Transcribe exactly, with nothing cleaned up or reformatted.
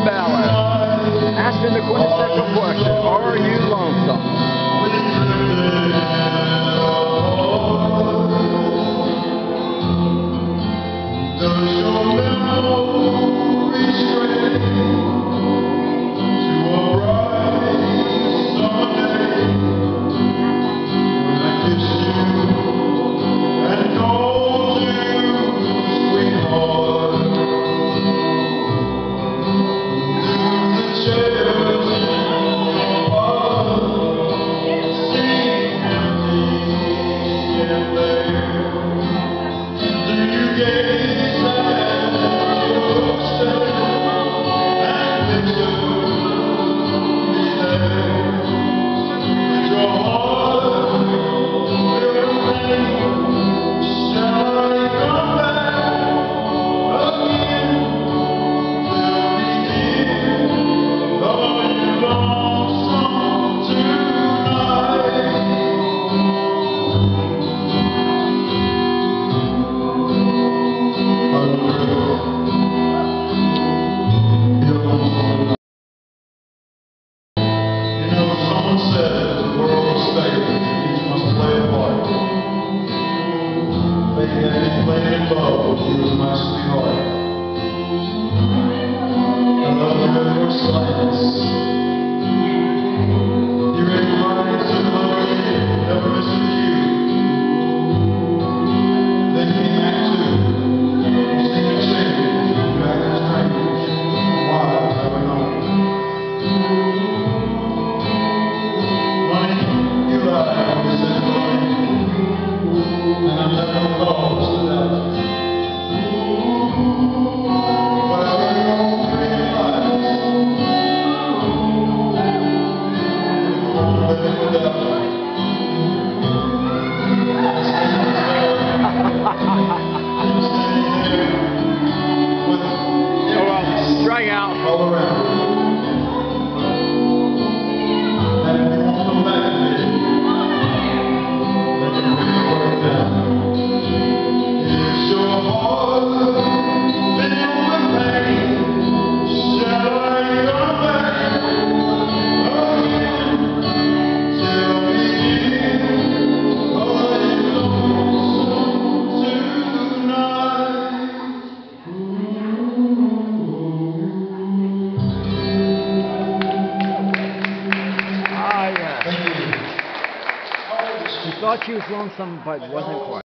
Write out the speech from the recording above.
ballad. Asking the quintessential question, are you lonesome? Strike out. All around. And if you won't come back to me, then you can work down. Is your heart filled with pain? Shall I come back again? Tell me, dear, are you lonesome tonight? She thought she was lonesome, but wasn't quite.